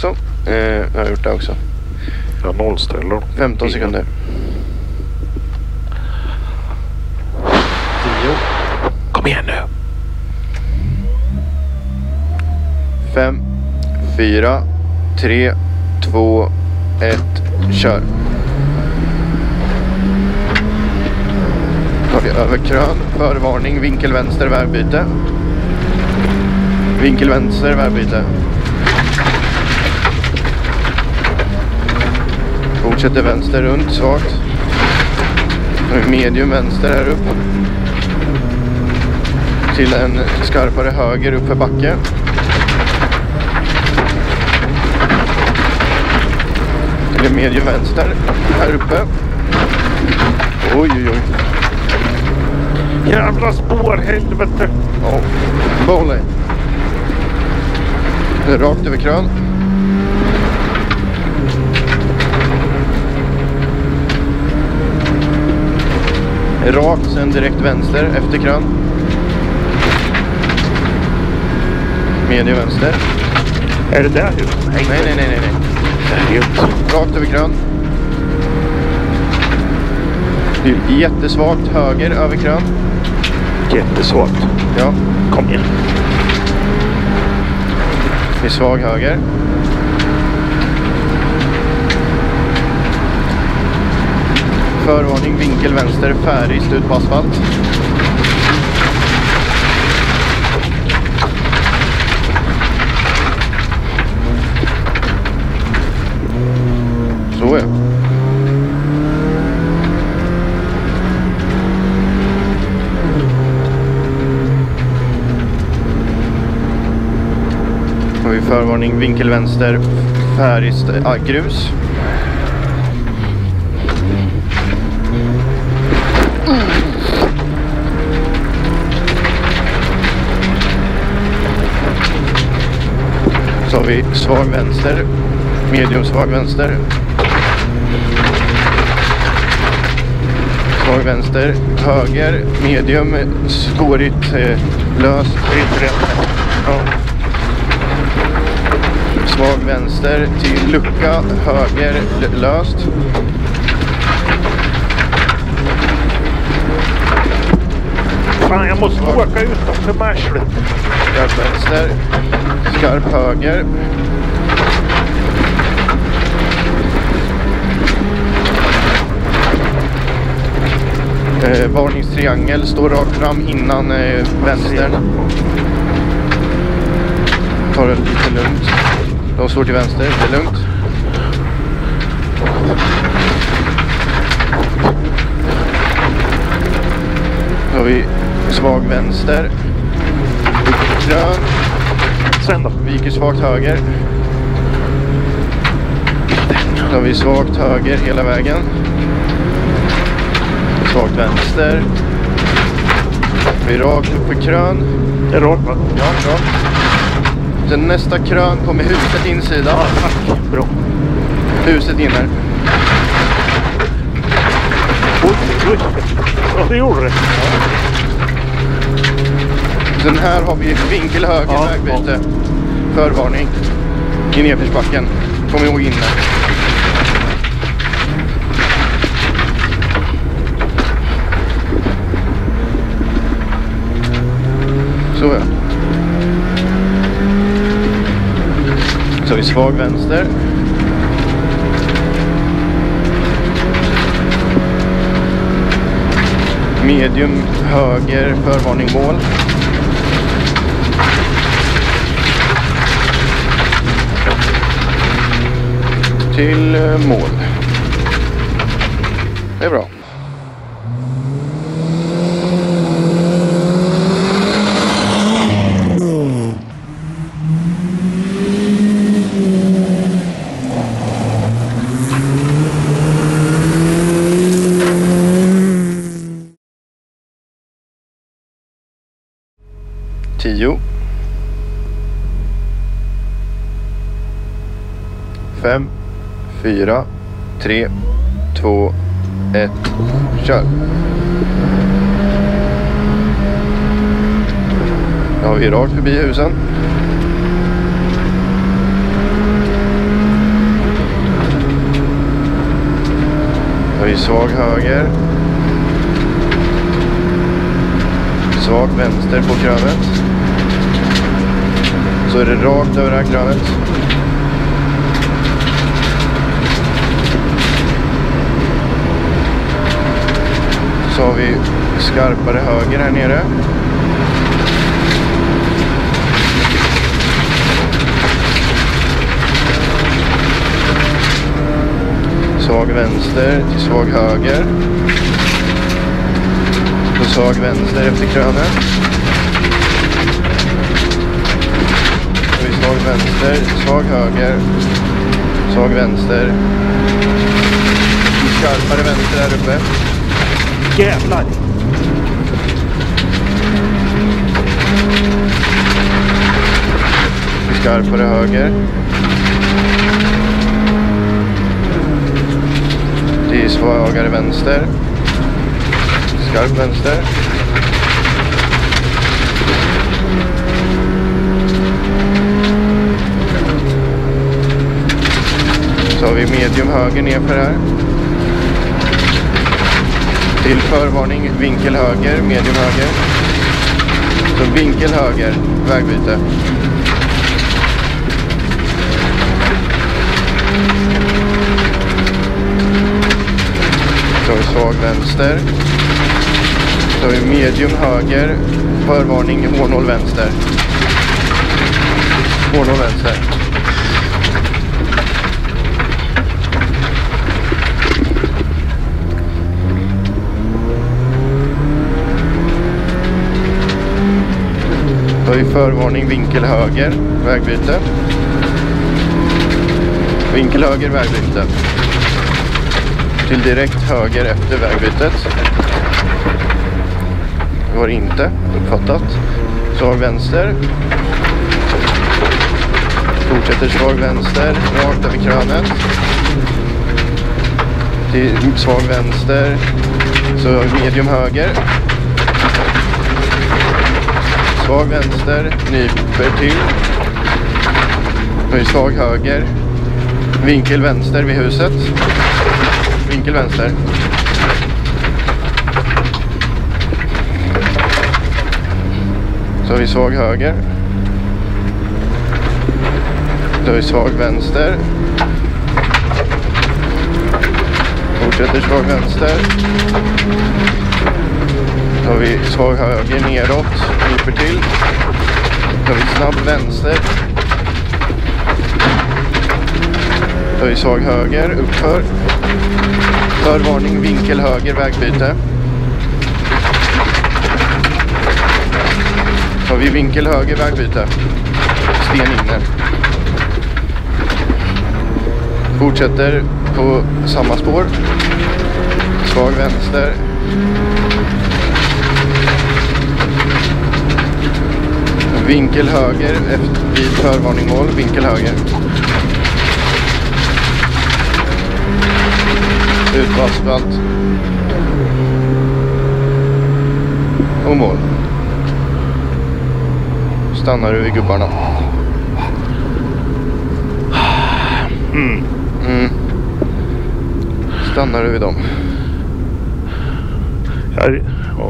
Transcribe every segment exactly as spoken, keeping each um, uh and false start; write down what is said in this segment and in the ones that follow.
Så, eh, jag har gjort det också. Jag nollställer. femton sekunder. tio. Kom igen nu. fem, fyra, tre, två, ett, kör. Tar vi över krön, förvarning, vinkel vänster, vägbyte. Vinkel vänster, vägbyte. Fortsätter vänster runt, svagt. Medium vänster här upp. Till en skarpare höger upp för backe. Till medium vänster här uppe. Oj, oj, oj. Jävla spår, helvete. Ja, volley. Rakt över krön. Rakt, sen direkt vänster efter krön. Medium vänster. Är det där huset? Nej, nej, nej, nej, nej. Det är inte. Rakt över krön. Det är jättesvagt höger över krön. Jättesvagt. Ja. Kom igen. Det är svag höger. Förvarning, vinkel vänster, färdig, slut på asfalt. Så är. Har vi förvarning, vinkel vänster, färdig, ah, grus. Så har vi svag vänster, medium svag vänster. Svag vänster, höger, medium, skårigt, eh, löst. Ja. Svag vänster till lucka, höger, löst. Fan, jag måste åka utanför marslet. Skarp vänster, skarp höger. Eh, varningstriangel, står rakt fram innan eh, vänstern. Ta det lite lugnt. De står till vänster, det är lugnt. Då har vi svag vänster. Krön. Sen då? Viker svagt höger. Då har vi svagt höger hela vägen. Svagt vänster. Vi rakt upp för krön. Det är rakt, va? Ja, bra. Sen nästa krön kommer huset insida. Ja, tack. Bra. Huset in här. Oj, oj. Ja, det gjorde det. Ja. Sen här har vi vinkel höger, Ja, vägbyte. Förvarning. I nedförsbacken. Kom ihåg in där. Så ja. Så har vi svag vänster. Medium höger, förvarning mål. Till mål. Det är bra. Tio. Fem. Fyra. Tre. Två. Ett. Kör. Nu har vi rakt förbi husen. har vi svag höger. Svag vänster på krönet. Så är det rakt över det här krönet. Så har vi skarpare höger här nere. Svag vänster till svag höger. Och svag vänster efter krönet. Och vi svag vänster, svag höger, svag vänster. Skarpare vänster här uppe. Jävlar! Skarpare höger. Det är svagare vänster. Skarp vänster. Så har vi medium höger nerför här. Till förvarning, vinkel höger, medium höger. Så vinkel höger, vägbyte. Så har vi svag vänster. Så har vi medium höger, förvarning, H noll vänster. H noll vänster. Då har vi förvarning, vinkel höger, vägbyte. Vinkel höger, vägbyte. Till direkt höger efter vägbytet. Det var inte uppfattat. Svag vänster. Fortsätter svag vänster, rakt över krönet. Till svag vänster. Så medium höger. Svag vänster, nyper till. Nu är svag höger. Vinkel vänster vid huset. Vinkel vänster. Så har vi svag höger. Då har vi svag vänster. Fortsätter svag vänster. Då har vi svag höger neråt. Nyper till. Då har vi snabb vänster. Då har vi svag höger. Uppför. Förvarning, vinkel höger, vägbyte. Då har vi vinkel höger, vägbyte. Sten inne. Fortsätter på samma spår. Svag vänster. Vinkel höger efter, vid förvarning mål. Vinkel höger. Ut på asfalt. Och mål. Stannar du vid gubbarna. Mm. Mm. Stannar du vid dem. Här, ja.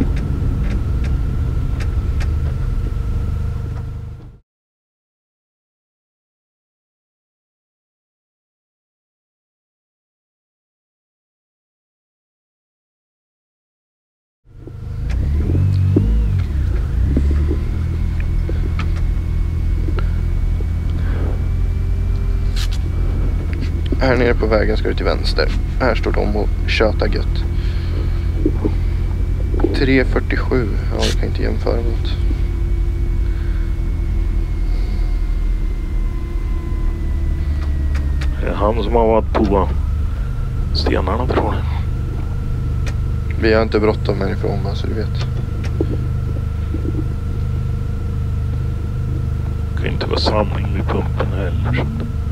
Här nere på vägen ska du till vänster. Här står de och tjötar gött. tre fyrtiosju. Ja, jag kan inte jämföra mot. Det är han som har varit på stenarna, tror jag. Vi har inte bråttom härifrån, bara så du vet. Det kan inte vara sanning vid pumpen heller.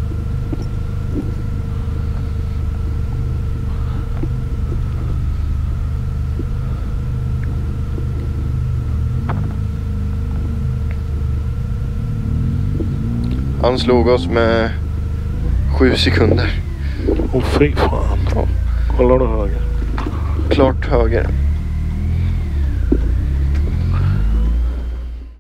Han slog oss med sju sekunder. Åh, fy fan. Ja. Kollar du höger? Klart höger.